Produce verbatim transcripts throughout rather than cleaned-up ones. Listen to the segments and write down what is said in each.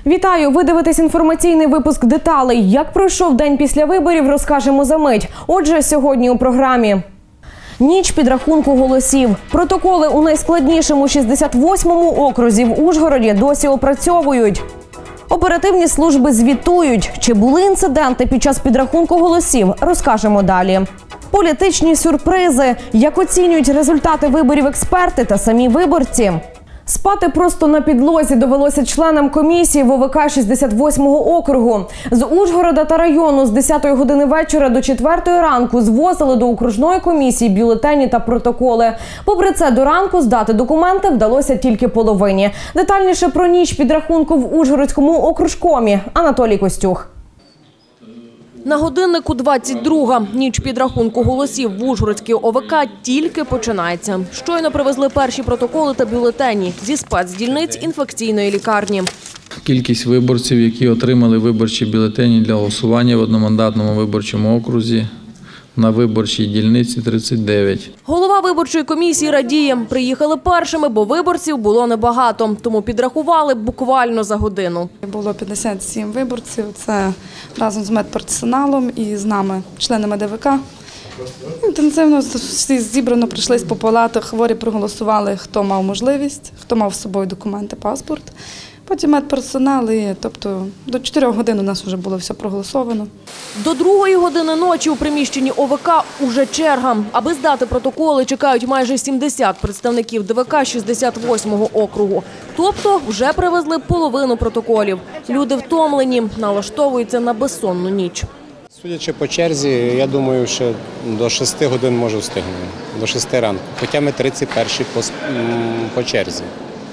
Вітаю! Ви дивитесь інформаційний випуск деталей. Як пройшов день після виборів, розкажемо за мить. Отже, сьогодні у програмі. Ніч підрахунку голосів. Протоколи у найскладнішому шістдесят восьмому окрузі в Ужгороді досі опрацьовують. Оперативні служби звітують. Чи були інциденти під час підрахунку голосів, розкажемо далі. Політичні сюрпризи. Як оцінюють результати виборів експерти та самі виборці. Спати просто на підлозі довелося членам комісії в О В К шістдесят восьмого округу. З Ужгорода та району з десятої години вечора до четвертої ранку звозили до окружної комісії бюлетені та протоколи. Попри це, до ранку здати документи вдалося тільки половині. Детальніше про ніч підрахунку в Ужгородському окружкомі Анатолій Костюх. На годиннику двадцять друга. Ніч підрахунку голосів в Ужгородській О В К тільки починається. Щойно привезли перші протоколи та бюлетені зі спецдільниць інфекційної лікарні. Кількість виборців, які отримали виборчі бюлетені для голосування в одномандатному виборчому окрузі на виборчій дільниці тридцять дев'ять. Голова виборчої комісії радіє. Приїхали першими, бо виборців було небагато. Тому підрахували буквально за годину. Було п'ятдесят сім виборців. Це разом з медперсоналом і з нами, членами Д В К. Інтенсивно всі зібрано прийшли по палатах. Хворі проголосували, хто мав можливість, хто мав з собою документи, паспорт. Потім медперсонал, і, тобто до чотирьох годин у нас вже було все проголосовано. До другої години ночі у приміщенні О В К уже черга. Аби здати протоколи, чекають майже сімдесят представників Д В К шістдесят восьмого округу. Тобто вже привезли половину протоколів. Люди втомлені, налаштовуються на безсонну ніч. Судячи по черзі, я думаю, що до шести годин можу встигнути, до шести ранку. Хоча ми тридцять перші по, по черзі.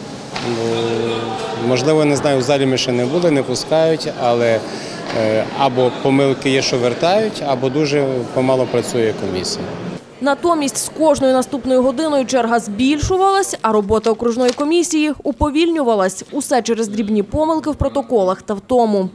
Можливо, не знаю, в залі ми ще не були, не пускають, але або помилки є, що вертають, або дуже помало працює комісія. Натомість з кожною наступною годиною черга збільшувалась, а робота окружної комісії уповільнювалась. Усе через дрібні помилки в протоколах та втому.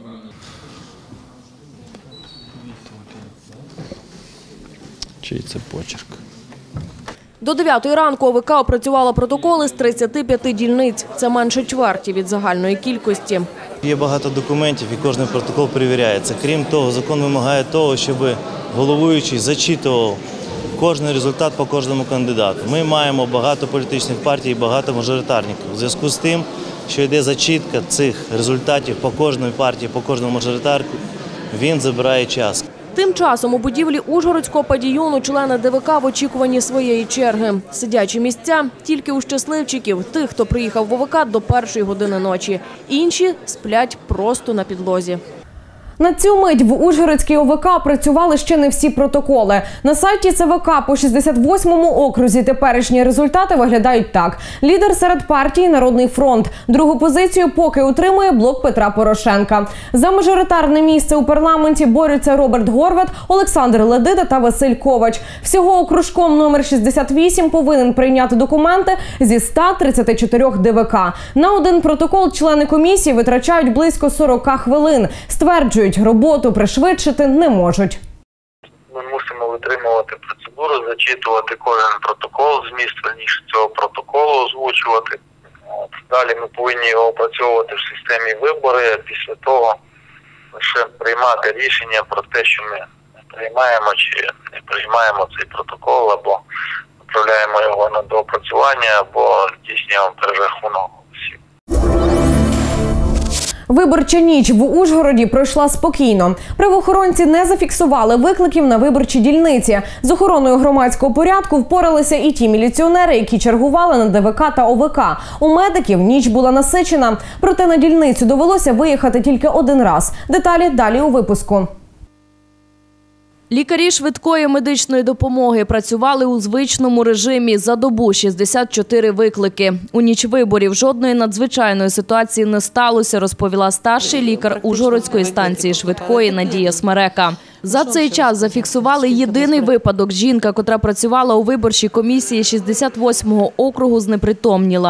Чий це почерк? До дев'ятої ранку О В К опрацювала протоколи з тридцяти п'яти дільниць. Це менше чверті від загальної кількості. Є багато документів і кожен протокол перевіряється. Крім того, закон вимагає того, щоб головуючий зачитував кожен результат по кожному кандидату. Ми маємо багато політичних партій і багато мажоритарників. У зв'язку з тим, що йде зачитка цих результатів по кожній партії, по кожному мажоритарку, він забирає час. Тим часом у будівлі Ужгородського падіону члени Д В К в очікуванні своєї черги. Сидячі місця тільки у щасливчиків, тих, хто приїхав в О В К до першої години ночі. Інші сплять просто на підлозі. На цю мить в Ужгородській О В К працювали ще не всі протоколи. На сайті Це Ве Ка по шістдесят восьмому окрузі теперішні результати виглядають так. Лідер серед партії «Народний фронт». Другу позицію поки утримує блок Петра Порошенка. За мажоритарне місце у парламенті борються Роберт Горват, Олександр Ледида та Василь Ковач. Всього окружком номер шістдесят вісім повинен прийняти документи зі ста тридцяти чотирьох Де Ве Ка. На один протокол члени комісії витрачають близько сорока хвилин. Стверджують, роботу пришвидшити не можуть. Ми мусимо витримувати процедуру, зачитувати кожен протокол, зміст верніше цього протоколу озвучувати. От. Далі ми повинні його опрацьовувати в системі вибори, а після того лише приймати рішення про те, що ми приймаємо чи не приймаємо цей протокол, або відправляємо його на доопрацювання, або здійснюємо перерахунок голосів. Виборча ніч в Ужгороді пройшла спокійно. Правоохоронці не зафіксували викликів на виборчі дільниці. З охороною громадського порядку впоралися і ті міліціонери, які чергували на Де Ве Ка та О В К. У медиків ніч була насичена. Проте на дільницю довелося виїхати тільки один раз. Деталі далі у випуску. Лікарі швидкої медичної допомоги працювали у звичному режимі. За добу шістдесят чотири виклики. У ніч виборів жодної надзвичайної ситуації не сталося, розповіла старший лікар Ужгородської станції швидкої Надія Смерека. За цей час зафіксували єдиний випадок. Жінка, котра працювала у виборчій комісії шістдесят восьмого округу, знепритомніла.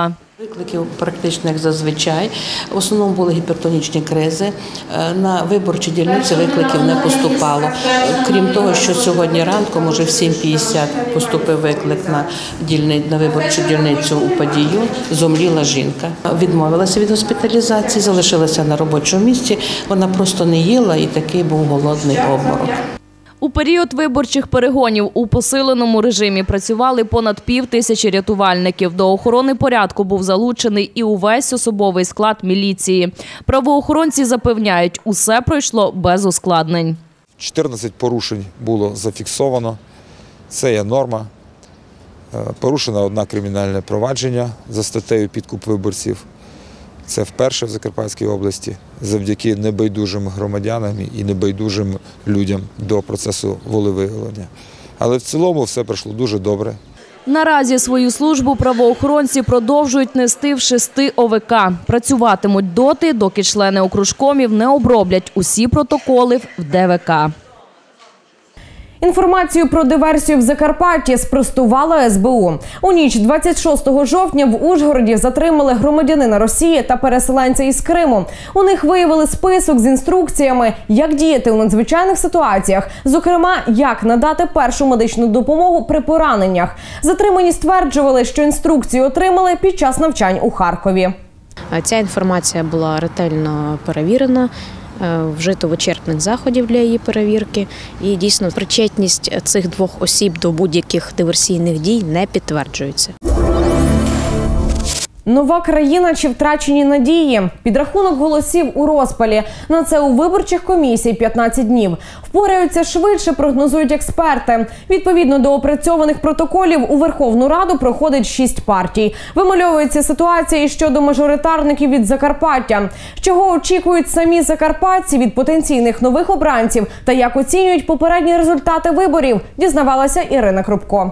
Викликів практично як зазвичай. В основному були гіпертонічні кризи. На виборчі дільниці викликів не поступало. Крім того, що сьогодні ранком уже в сім п'ятдесят поступив виклик на, дільни... на виборчу дільницю у Падію. Зомліла жінка. Відмовилася від госпіталізації, залишилася на робочому місці. Вона просто не їла і такий був голодний обморок. У період виборчих перегонів у посиленому режимі працювали понад пів тисячі рятувальників. До охорони порядку був залучений і увесь особовий склад міліції. Правоохоронці запевняють, усе пройшло без ускладнень. чотирнадцять порушень було зафіксовано. Це є норма. Порушено одне кримінальне провадження за статтею «Підкуп виборців». Це вперше в Закарпатській області завдяки небайдужим громадянам і небайдужим людям до процесу волевиявлення. Але в цілому все пройшло дуже добре. Наразі свою службу правоохоронці продовжують нести в шести О В К. Працюватимуть доти, доки члени окружкомів не оброблять усі протоколи в Д В К. Інформацію про диверсію в Закарпатті спростувало С Б У. У ніч двадцять шостого жовтня в Ужгороді затримали громадянина Росії та переселенця із Криму. У них виявили список з інструкціями, як діяти у надзвичайних ситуаціях, зокрема, як надати першу медичну допомогу при пораненнях. Затримані стверджували, що інструкцію отримали під час навчань у Харкові. Ця інформація була ретельно перевірена. Вжито вичерпних заходів для її перевірки. І дійсно причетність цих двох осіб до будь-яких диверсійних дій не підтверджується. Нова країна чи втрачені надії? Підрахунок голосів у розпалі. На це у виборчих комісій п'ятнадцять днів. Впораються швидше, прогнозують експерти. Відповідно до опрацьованих протоколів у Верховну Раду проходить шість партій. Вимальовується ситуація і щодо мажоритарників від Закарпаття. Чого очікують самі закарпатці від потенційних нових обранців та як оцінюють попередні результати виборів, дізнавалася Ірина Крупко.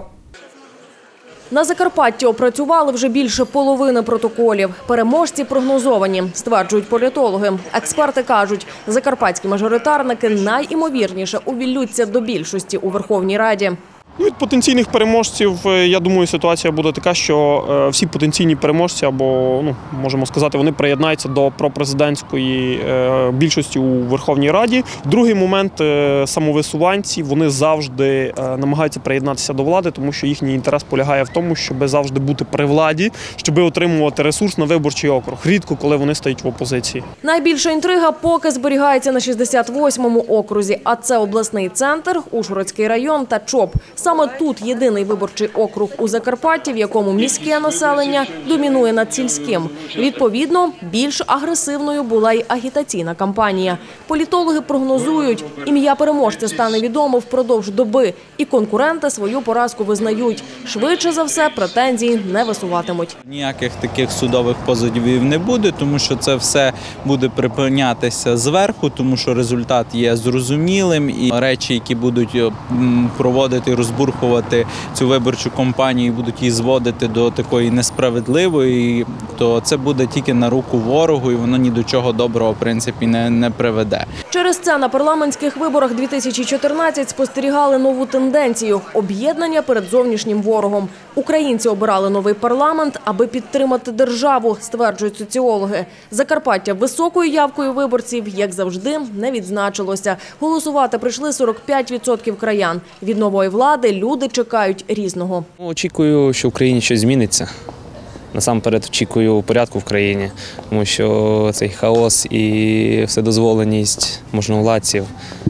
На Закарпатті опрацювали вже більше половини протоколів. Переможці прогнозовані, стверджують політологи. Експерти кажуть, закарпатські мажоритарники найімовірніше увіллються до більшості у Верховній Раді. Від потенційних переможців, я думаю, ситуація буде така, що всі потенційні переможці, або, ну, можемо сказати, вони приєднаються до пропрезидентської більшості у Верховній Раді. Другий момент – самовисуванці, вони завжди намагаються приєднатися до влади, тому що їхній інтерес полягає в тому, щоб завжди бути при владі, щоб отримувати ресурс на виборчий округ. Рідко, коли вони стають в опозиції. Найбільша інтрига поки зберігається на шістдесят восьмому окрузі, а це обласний центр, Ужгородський район та ЧОП. Саме тут єдиний виборчий округ у Закарпатті, в якому міське населення домінує над сільським. Відповідно, більш агресивною була й агітаційна кампанія. Політологи прогнозують, ім'я переможця стане відомо впродовж доби, і конкуренти свою поразку визнають. Швидше за все, претензій не висуватимуть. Ніяких таких судових позовів не буде, тому що це все буде припинятися зверху, тому що результат є зрозумілим, і речі, які будуть проводити, розбурхувати цю виборчу кампанію, будуть її зводити до такої несправедливої, то це буде тільки на руку ворогу, і воно ні до чого доброго, в принципі, не, не приведе. Через це на парламентських виборах дві тисячі чотирнадцятого спостерігали нову тенденцію – об'єднання перед зовнішнім ворогом. Українці обирали новий парламент, аби підтримати державу, стверджують соціологи. Закарпаття високою явкою виборців, як завжди, не відзначилося. Голосувати прийшли сорок п'ять відсотків краян. Від нової влади люди чекають різного. Очікую, що в Україні щось зміниться. Насамперед очікую порядку в країні, тому що цей хаос і вседозволеність можновладців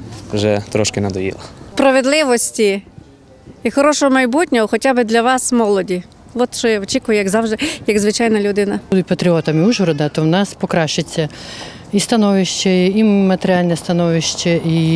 вже трошки надоїла. Справедливості і хорошого майбутнього хоча б для вас, молоді. От що я очікую, як завжди, як звичайна людина. Будуть патріотами Ужгорода, то в нас покращиться і становище, і матеріальне становище,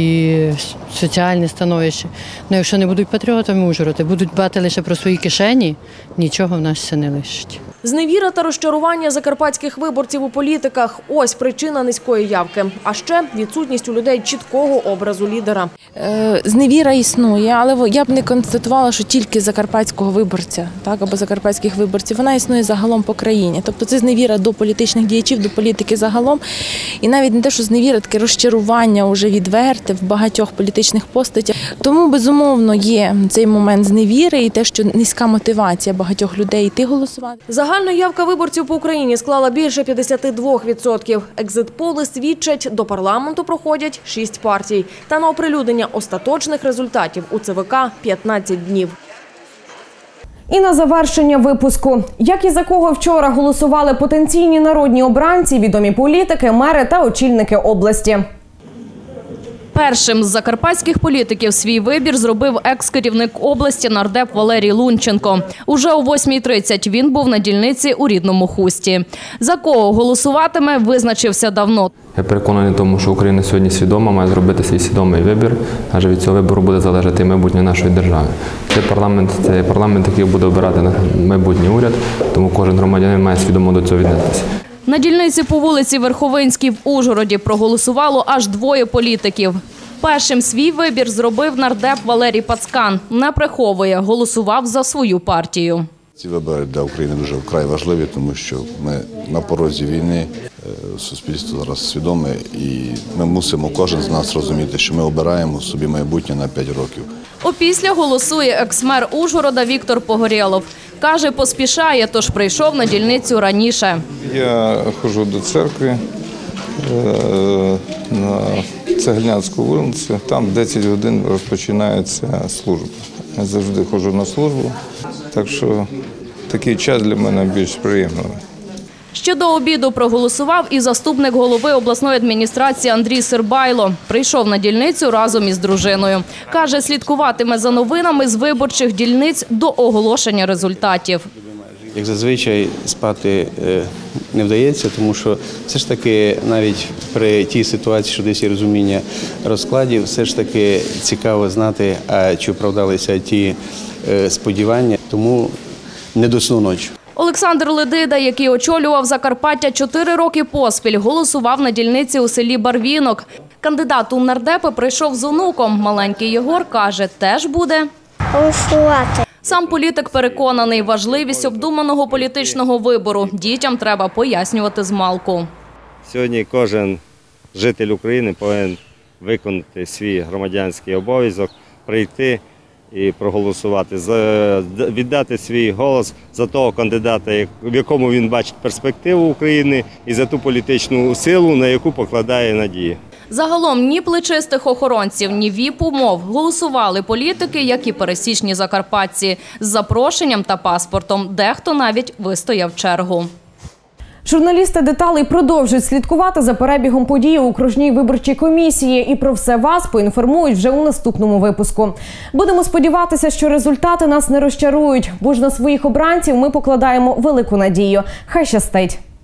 і соціальне становище. Ну, якщо не будуть патріотами Ужгорода, будуть дбати лише про свої кишені, нічого в нас все не лишить. Зневіра та розчарування закарпатських виборців у політиках – ось причина низької явки. А ще відсутність у людей чіткого образу лідера. Зневіра існує, але я б не констатувала, що тільки закарпатського виборця, так, або закарпатських виборців. Вона існує загалом по країні. Тобто це зневіра до політичних діячів, до політики загалом. І навіть не те, що зневіра, таке розчарування вже відверте в багатьох політичних постатях. Тому, безумовно, є цей момент зневіри і те, що низька мотивація багатьох людей йти голосувати. Загальна Загальна явка виборців по Україні склала більше п'ятдесят два відсотки. Екзит-поли свідчать, до парламенту проходять шість партій. Та на оприлюднення остаточних результатів у ЦВК – п'ятнадцять днів. І на завершення випуску. Як і за кого вчора голосували потенційні народні обранці, відомі політики, мери та очільники області. Першим з закарпатських політиків свій вибір зробив екс-керівник області нардеп Валерій Лунченко. Уже о восьмій тридцять він був на дільниці у рідному Хусті. За кого голосуватиме, визначився давно. Я переконаний в тому, що Україна сьогодні свідома, має зробити свій свідомий вибір, адже від цього вибору буде залежати майбутнє нашої держави. Цей парламент – це парламент, який буде обирати майбутній уряд, тому кожен громадянин має свідомо до цього віднестися. На дільниці по вулиці Верховинській в Ужгороді проголосувало аж двоє політиків. Першим свій вибір зробив нардеп Валерій Пацкан. Не приховує, голосував за свою партію. Ці вибори для України дуже вкрай важливі, тому що ми на порозі війни, суспільство зараз свідоме, і ми мусимо кожен з нас розуміти, що ми обираємо собі майбутнє на п'ять років. Опісля голосує екс-мер Ужгорода Віктор Погорєлов. Каже, поспішає, тож прийшов на дільницю раніше. Я ходжу до церкви на Цеглянську вулицю, там в десять годин розпочинається служба. Я завжди ходжу на службу, так що такий час для мене більш приємний. Ще до обіду проголосував і заступник голови обласної адміністрації Андрій Сербайло. Прийшов на дільницю разом із дружиною. Каже, слідкуватиме за новинами з виборчих дільниць до оголошення результатів. Як зазвичай спати не вдається, тому що все ж таки навіть при тій ситуації, що десь є розуміння розкладів, все ж таки цікаво знати, а чи оправдалися ті сподівання, тому не до сну ночі. Олександр Ледида, який очолював Закарпаття чотири роки поспіль, голосував на дільниці у селі Барвінок. Кандидат у нардепи прийшов з онуком. Маленький Єгор каже, теж буде голосувати. Сам політик переконаний, важливість обдуманого політичного вибору дітям треба пояснювати змалку. Сьогодні кожен житель України повинен виконати свій громадянський обов'язок, прийти і проголосувати, віддати свій голос за того кандидата, в якому він бачить перспективу України, і за ту політичну силу, на яку покладає надії. Загалом ні плечистих охоронців, ні віп-умов голосували політики, як і пересічні закарпатці, з запрошенням та паспортом. Дехто навіть вистояв чергу. Журналісти «Деталей» продовжують слідкувати за перебігом подій у окружній виборчій комісії. І про все вас поінформують вже у наступному випуску. Будемо сподіватися, що результати нас не розчарують, бо ж на своїх обранців ми покладаємо велику надію. Хай щастить!